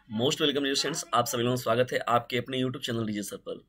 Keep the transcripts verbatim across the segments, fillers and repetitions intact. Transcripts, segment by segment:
Most welcome new students, आप सभी लोगों का स्वागत है आपके अपने यूट्यूब चैनल डीजे सर पर।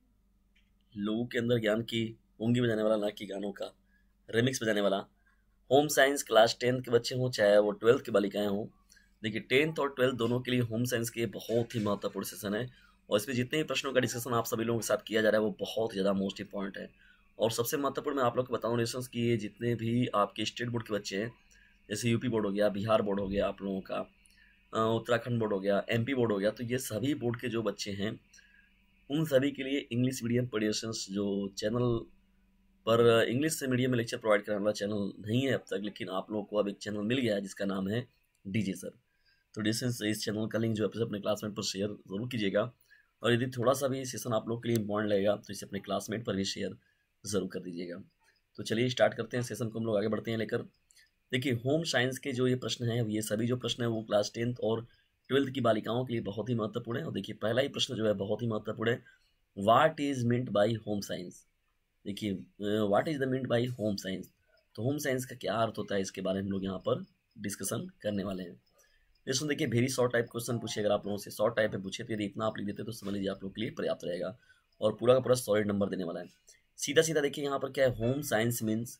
लोगों के अंदर ज्ञान की उंगी बजाने वाला, ना कि गानों का रिमिक्स बजाने वाला। होम साइंस क्लास टेंथ के बच्चे हों चाहे वो ट्वेल्थ की बालिकाएं हों, देखिए टेंथ और ट्वेल्थ दोनों के लिए होम साइंस के बहुत ही महत्वपूर्ण सेशन है। और इसमें जितने भी प्रश्नों का डिस्कशन आप सभी लोगों के साथ किया जा रहा है वो बहुत ज़्यादा मोस्ट इंपॉर्टेंट है। और सबसे महत्वपूर्ण मैं आप लोग को बताऊँ डिस्कशन की, ये जितने भी आपके स्टेट बोर्ड के बच्चे हैं, जैसे यूपी बोर्ड हो गया, बिहार बोर्ड हो गया आप लोगों का, अ, उत्तराखंड बोर्ड हो गया, एमपी बोर्ड हो गया, तो ये सभी बोर्ड के जो बच्चे हैं उन सभी के लिए इंग्लिश मीडियम पीडियाट्रिशियंस जो चैनल पर इंग्लिश से मीडियम में लेक्चर प्रोवाइड कराने वाला चैनल नहीं है अब तक, लेकिन आप लोगों को अब एक चैनल मिल गया है जिसका नाम है डीजे सर। तो डिस्टेंस इस चैनल का लिंक जो है अपने क्लासमेट पर शेयर ज़रूर कीजिएगा। और यदि थोड़ा सा भी सेशन आप लोग के लिए इम्पॉर्टेंट लगेगा तो इसे अपने क्लासमेट पर भी शेयर ज़रूर कर दीजिएगा। तो चलिए स्टार्ट करते हैं सेशन को, हम लोग आगे बढ़ते हैं लेकर। देखिए होम साइंस के जो ये प्रश्न हैं, ये सभी जो प्रश्न हैं वो क्लास टेंथ और ट्वेल्थ की बालिकाओं के लिए बहुत ही महत्वपूर्ण है। और देखिए पहला ही प्रश्न जो है बहुत ही महत्वपूर्ण है, what is meant by home science. देखिए what is the meant by home science, तो होम साइंस का क्या अर्थ होता है इसके बारे में हम लोग यहाँ पर डिस्कशन करने वाले हैं। लेकिन देखिए वेरी शॉर्ट टाइप क्वेश्चन पूछे, अगर आप लोगों से शॉर्ट टाइप में पूछे तो यदि इतना आप लिख देते तो समझ लीजिए आप लोग के लिए पर्याप्त रहेगा और पूरा का पूरा सॉलिड नंबर देने वाला है। सीधा सीधा देखिए यहाँ पर क्या है, home science means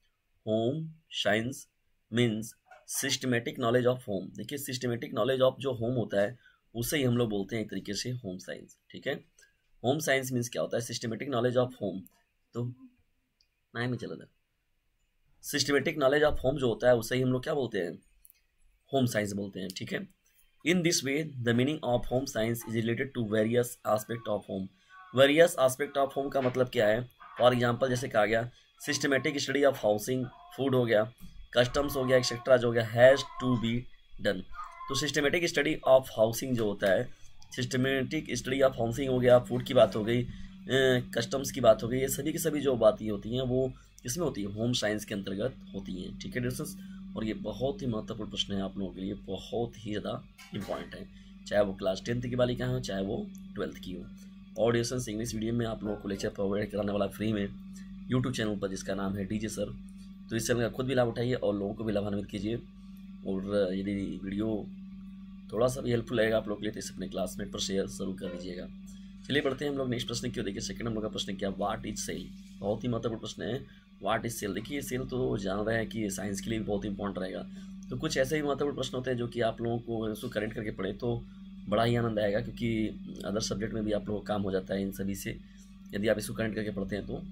home science means systematic knowledge of home. देखिए सिस्टमेटिक नॉलेज ऑफ जो होम होता है उसे ही हम लोग बोलते हैं एक तरीके से होम साइंस। ठीक है, होम साइंस मीन्स क्या होता है, सिस्टमेटिक नॉलेज ऑफ होम। तो नहीं में चला था, सिस्टमेटिक नॉलेज ऑफ होम जो होता है उसे ही हम लोग क्या बोलते हैं, होम साइंस बोलते हैं। ठीक है, in this way the meaning of home science is related to various aspect of home. Various aspect of home का मतलब क्या है, फॉर एग्जांपल जैसे कहा गया systematic study of housing, food हो गया, कस्टम्स हो गया, एक्सेट्रा जो हो गया, हैज़ टू बी डन। तो सिस्टमेटिक स्टडी ऑफ हाउसिंग जो होता है, सिस्टमेटिक स्टडी ऑफ हाउसिंग हो गया, फूड की बात हो गई, कस्टम्स की बात हो गई, ये सभी की सभी जो बातें होती हैं वो इसमें होती है, होम साइंस के अंतर्गत होती हैं। ठीक है डिस्कस, और ये बहुत ही महत्वपूर्ण प्रश्न है आप लोगों के लिए, बहुत ही ज़्यादा इंपॉर्टेंट है, चाहे वो क्लास टेंथ की बालिका हो चाहे वो ट्वेल्थ की हो। और डिस्कस इंग्लिश मीडियम में आप लोगों को लेक्चर प्रोवाइड कराने वाला फ्री में यूट्यूब चैनल पर जिसका नाम है डीजे सर। तो इस चैनल का खुद भी लाभ उठाइए और लोगों को भी लाभान्वित कीजिए। और यदि वीडियो थोड़ा सा भी हेल्पफुल रहेगा आप लोग के लिए तो इसे अपने क्लासमेट पर शेयर जरूर कर दीजिएगा। चलिए बढ़ते हैं हम लोग नेक्स्ट प्रश्न की ओर। देखिए सेकंड नंबर का प्रश्न क्या, व्हाट इज सेल। बहुत ही महत्वपूर्ण प्रश्न है, व्हाट इज सेल। देखिए सेल तो जान रहे हैं कि साइंस के लिए भी बहुत इंपॉर्टेंट रहेगा, तो कुछ ऐसे ही महत्वपूर्ण प्रश्न होते हैं जो कि आप लोगों को इसको करेक्ट करके पढ़े तो बड़ा ही आनंद आएगा, क्योंकि अदर सब्जेक्ट में भी आप लोगों का काम हो जाता है इन सभी से यदि आप इसको करेक्ट करके पढ़ते हैं तो।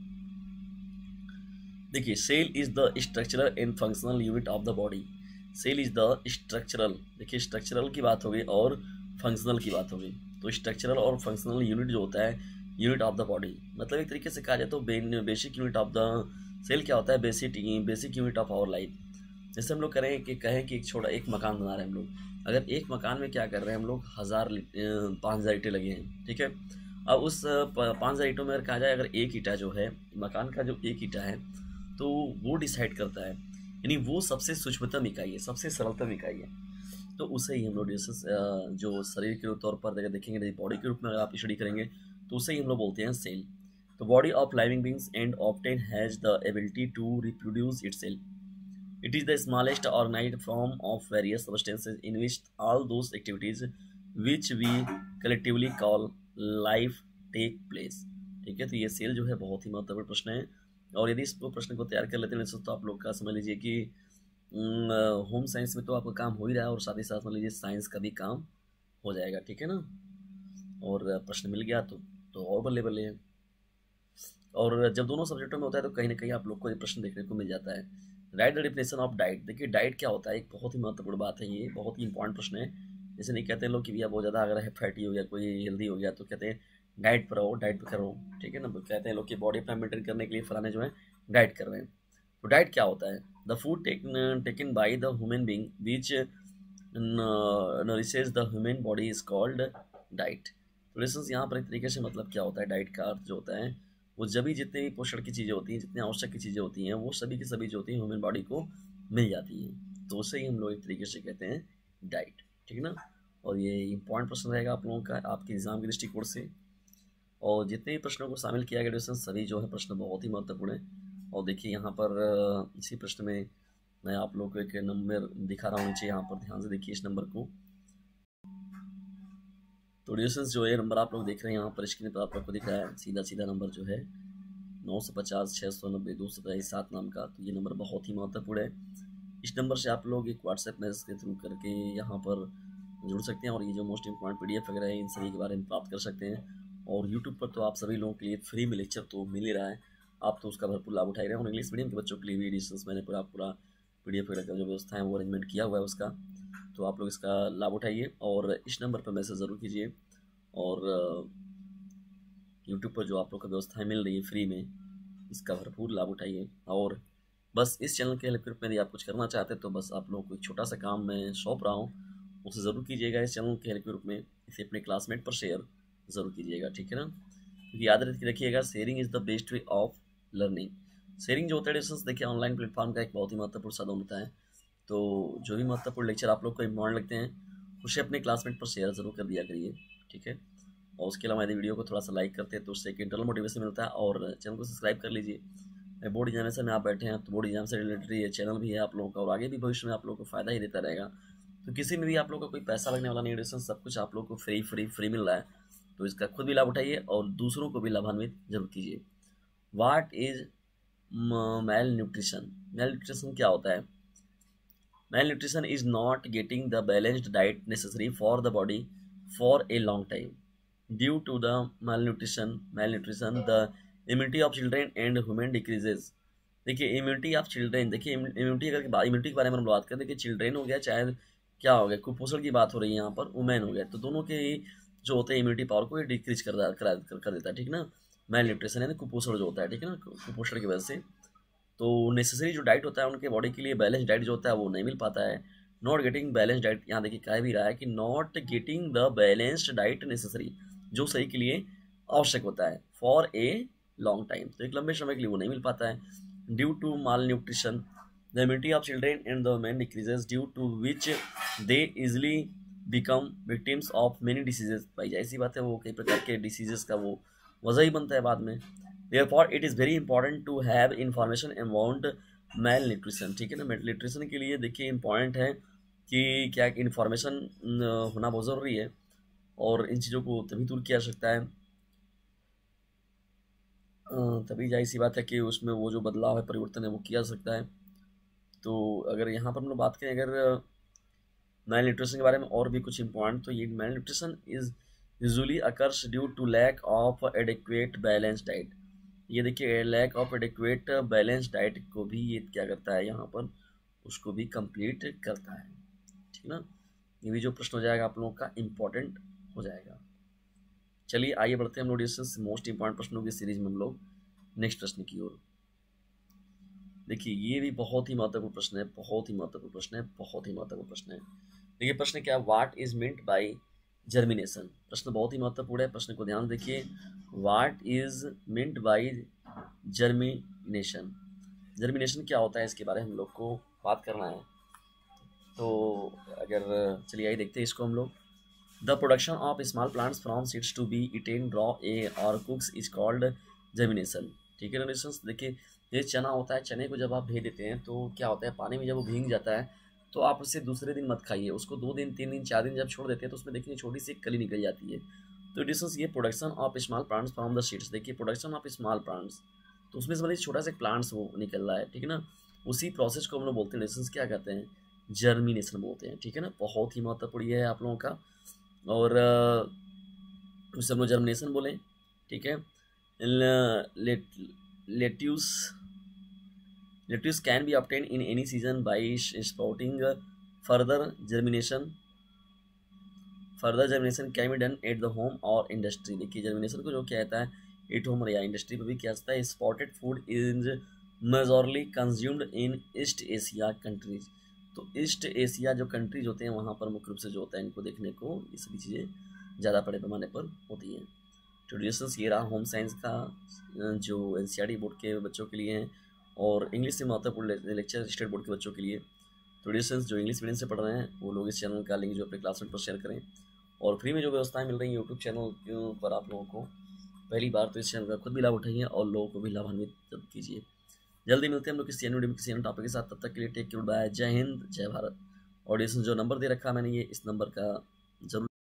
देखिए cell is the structural and functional unit of the body. Cell is the structural, देखिए स्ट्रक्चरल की बात हो गई और फंक्शनल की बात हो गई। तो स्ट्रक्चरल और फंक्शनल यूनिट जो होता है, यूनिट ऑफ द बॉडी, मतलब एक तरीके से कहा जाए तो basic unit of the cell क्या होता है, basic basic unit of our life. जैसे हम लोग करें कि कहें कि एक छोटा एक मकान बना रहे हैं हम लोग, अगर एक मकान में क्या कर रहे हैं हम लोग, हज़ार पाँच हज़ार ईंटें लगे हैं। ठीक है, अब उस पाँच हज़ार ईंटों में अगर कहा जाए अगर एक ईंटा जो है मकान का, जो एक ईंटा है तो वो डिसाइड करता है, यानी वो सबसे सूक्ष्मतम इकाई है, सबसे सरलतम इकाई है, तो उसे ही हम लोग जो शरीर के तौर पर अगर देखेंगे, बॉडी के रूप में अगर आप स्टडी करेंगे तो उसे ही हम लोग बोलते हैं सेल। तो body of living beings and obtain has the ability to reproduce itself. It is the smallest organised form of various substances in which all those activities which we collectively call life take place. ठीक है, तो ये cell जो है बहुत ही महत्वपूर्ण प्रश्न है। और यदि इस प्रश्न को तैयार कर लेते हैं तो आप लोग का समझ लीजिए कि होम साइंस में तो आपका काम हो ही रहा है और साथ ही साथ समझ लीजिए साइंस का भी काम हो जाएगा। ठीक है ना, और प्रश्न मिल गया तो तो और बल्ले बल्ले है। और जब दोनों सब्जेक्टों में होता है तो कहीं ना कहीं आप लोग को ये प्रश्न देखने को मिल जाता है। Write the definition of diet. देखिए डाइट क्या होता है, एक बहुत ही महत्वपूर्ण बात है, ये बहुत ही इंपॉर्टेंट प्रश्न है। जैसे नहीं कहते हैं लोग कि भैया बहुत ज़्यादा अगर है फैटी हो गया, कोई हेल्दी हो गया तो कहते हैं डाइट पर रहो, डाइट पर करो। ठीक है ना, कहते हैं लोग कि बॉडी अपना मेंटेन करने के लिए फलाने जो है डाइट कर रहे हैं। तो डाइट क्या होता है, the food taken by the human being which nourishes the human body is called diet. तो लिसन्स यहाँ पर एक तरीके से मतलब क्या होता है, डाइट का अर्थ जो होता है वो जब भी जितने भी पोषण की चीज़ें होती हैं, जितनी आवश्यक की चीज़ें होती हैं, वो सभी की सभी जो होती हैं ह्यूमन बॉडी को मिल जाती हैं, तो उसे ही हम लोग एक तरीके से कहते हैं डाइट। ठीक है ना, और ये इंपॉर्टेंट प्रश्न रहेगा आप लोगों का आपके एग्जाम के दृष्टिकोण से। और जितने भी प्रश्नों को शामिल किया गया डिस्कशन सभी जो है प्रश्न बहुत ही महत्वपूर्ण है। और देखिए यहाँ पर इसी प्रश्न में मैं आप लोग को एक नंबर दिखा रहा हूँ नीचे, यहाँ पर ध्यान से देखिए इस नंबर को। तो डिस्टेंस जो है नंबर आप लोग देख रहे हैं यहाँ पर स्क्रीन पर आप लोग को दिख रहा है, सीधा सीधा नंबर जो है नौ सौ पचास छः सौ नब्बे दो सौ पचास सात नाम का। तो ये नंबर बहुत ही महत्वपूर्ण है। इस नंबर से आप लोग एक व्हाट्सएप मैसेज के थ्रू करके यहाँ पर जुड़ सकते हैं और ये जो मोस्ट इम्पॉर्टेंट पीडीएफ वगैरह है इन सभी के बारे में प्राप्त कर सकते हैं। और यूट्यूब पर तो आप सभी लोगों के लिए फ्री में लेक्चर तो मिल ही रहा है, आप तो उसका भरपूर लाभ उठा रहे हैं। और इंग्लिश मीडियम के बच्चों के लिए भी डिस्टेंस मैंने पूरा पूरा पीडीएफ वगैरह का जो व्यवस्था है वो अरेंजमेंट किया हुआ है उसका, तो आप लोग इसका लाभ उठाइए और इस नंबर पर मैसेज ज़रूर कीजिए। और यूट्यूब पर जो आप लोग को व्यवस्थाएं मिल रही है फ्री में, इसका भरपूर लाभ उठाइए। और बस इस चैनल के हेल्प ग्रुप में यदि आप कुछ करना चाहते हैं तो बस आप लोगों को एक छोटा सा काम मैं सौंप रहा हूँ, उसे ज़रूर कीजिएगा इस चैनल के हेल्प ग्रुप में, इसे अपने क्लासमेट पर शेयर ज़रूर कीजिएगा, ठीक है ना। क्योंकि याद रखिएगा sharing is the best way of learning. Sharing जो होता है डिस्टेंस, देखिए ऑनलाइन प्लेटफॉर्म का एक बहुत ही महत्वपूर्ण साधन होता है। तो जो भी महत्वपूर्ण लेक्चर आप लोग को इम्पॉर्टेंट लगते हैं उसे अपने क्लासमेट पर शेयर ज़रूर कर दिया करिए, ठीक है। और उसके अलावा यदि वीडियो को थोड़ा सा लाइक करते हैं तो उससे एक इंटरनल मोटिवेशन मिलता है। और चैनल को सब्सक्राइब कर लीजिए। बोर्ड एग्जामिनेशन में आप बैठे हैं तो बोर्ड एग्जाम से रिलेटेड ये चैनल भी है आप लोगों का, और आगे भी भविष्य में आप लोगों को फ़ायदा ही देता रहेगा। तो किसी में भी आप लोग का कोई पैसा लगने वाला नहीं है, डिस्टेंस सब कुछ आप लोग को फ्री फ्री फ्री मिल रहा है। तो इसका खुद भी लाभ उठाइए और दूसरों को भी लाभान्वित जरूर कीजिए। What is malnutrition? Malnutrition क्या होता है? Malnutrition is not getting the balanced diet necessary for the body for a long time. Due to the malnutrition, malnutrition, the immunity of children and human decreases. देखिए immunity of children, देखिए immunity अगर immunity के बारे में हम बात करें, देखिए चिल्ड्रेन हो गया चाहे क्या हो गया, कुपोषण की बात हो रही है यहाँ पर, वुमेन हो गया, तो दोनों के जो होते हैं इम्यूनिटी पावर को ये डिक्रीज कर, कर, कर देता है, ठीक ना। मेल न्यूट्रिशन यानी कुपोषण जो होता है, ठीक है ना, कुपोषण की वजह से तो नेसेसरी जो डाइट होता है उनके बॉडी के लिए बैलेंस डाइट जो होता है वो नहीं मिल पाता है। नॉट गेटिंग बैलेंस डाइट, यहाँ देखिए कह भी रहा है कि not getting the balanced diet necessary, जो सही के लिए आवश्यक होता है फॉर ए लॉन्ग टाइम, तो एक लंबे समय के लिए वो नहीं मिल पाता है। Due to malnutrition the immunity of children and the women decreases, due to which they easily become victims of many diseases. भाई ऐसी बात है, वो कई प्रकार के डिसीजेस का वो वजह ही बनता है बाद में। Therefore, it is very important to have information about malnutrition, ठीक है ना। malnutrition के लिए देखिए इम्पॉर्टेंट है कि क्या इन्फॉर्मेशन होना बहुत ज़रूरी है, और इन चीज़ों को तभी दूर किया जा सकता है, तभी जाहिर सी बात है कि उसमें वो जो बदलाव है, परिवर्तन है, वो किया जा सकता है। तो अगर यहाँ पर हम लोग बात करें अगर मेल न्यूट्रिशन के बारे में और भी कुछ इम्पॉर्टेंट, तो ये malnutrition is usually occurs due to lack of adequate balance diet. ये देखिए lack of adequate balance diet को भी ये क्या करता है, यहाँ पर उसको भी कंप्लीट करता है, ठीक ना। ये भी जो प्रश्न हो जाएगा आप लोगों का इम्पोर्टेंट हो जाएगा। चलिए आइए बढ़ते हैं हम लोग डिस्टेंस मोस्ट इम्पॉर्टेंट प्रश्नों की सीरीज में हम लोग नेक्स्ट प्रश्न की ओर। देखिए ये भी बहुत ही महत्वपूर्ण प्रश्न है, बहुत ही महत्वपूर्ण प्रश्न है, बहुत ही महत्वपूर्ण प्रश्न है। देखिए प्रश्न क्या, what is meant by germination? प्रश्न बहुत ही महत्वपूर्ण है, प्रश्न को ध्यान देखिए। What is meant by germination? Germination क्या होता है इसके बारे में हम लोग को बात करना है। तो अगर चलिए आइए देखते हैं इसको हम लोग। The production of small plants from seeds to be eaten raw a or cooks is called germination, ठीक है ना। देखिए ये चना होता है, चने को जब आप भे देते हैं तो क्या होता है, पानी में जब वो भीग जाता है तो आप उसे दूसरे दिन मत खाइए, उसको दो दिन तीन दिन चार दिन जब छोड़ देते हैं तो उसमें देखिए छोटी सी कली निकल जाती है। तो डिस्टेंस ये production of small plants from the seeds, देखिए प्रोडक्शन ऑफ स्मॉल प्लांट्स, तो उसमें से छोटा सा प्लांट्स वो निकल रहा है, ठीक है ना। उसी प्रोसेस को हम लोग बोलते हैं डिस्टेंस क्या कहते हैं, जर्मिनेशन बोलते हैं, ठीक है ना। बहुत ही महत्वपूर्ण है आप लोगों का, और उसे हम लोग जर्मिनेशन बोले, ठीक है। Lettuce Lettuce can be obtained in any season by sprouting. Further germination, further germination can be done at the home or industry. देखिए जर्मिनेशन को जो क्या कहता है एट होम या इंडस्ट्री पर भी क्या होता है। Sprouted food is majorly consumed in East Asia countries, तो ईस्ट एशिया जो कंट्रीज होते हैं वहाँ पर मुख्य रूप से जो होता है इनको देखने को ये सभी चीज़ें ज़्यादा बड़े पैमाने पर होती हैं। ट्रेडिशंस ये रहा होम साइंस का जो N C R T board के बच्चों के लिए हैं, और इंग्लिश से महत्वपूर्ण लेक्चर स्टेट बोर्ड के बच्चों के लिए। तो डिस्टेंस जो इंग्लिश मीडियम से पढ़ रहे हैं वो लोग इस चैनल का लिंक जो अपने क्लासमेट पर शेयर करें, और फ्री में जो व्यवस्थाएं मिल रही हैं यूट्यूब चैनल पर आप लोगों को पहली बार, तो इस चैनल का खुद भी लाभ उठाइए और लोगों को भी लाभान्वित कीजिए। जल्दी मिलते हैं हम लोग किसी वीडियो में किसी अन्य टॉपिक के साथ, तब तक के लिए टेक केयर, बाय, जय हिंद जय भारत। और डिस्टेंस जो नंबर दे रखा है मैंने ये इस नंबर का जरूर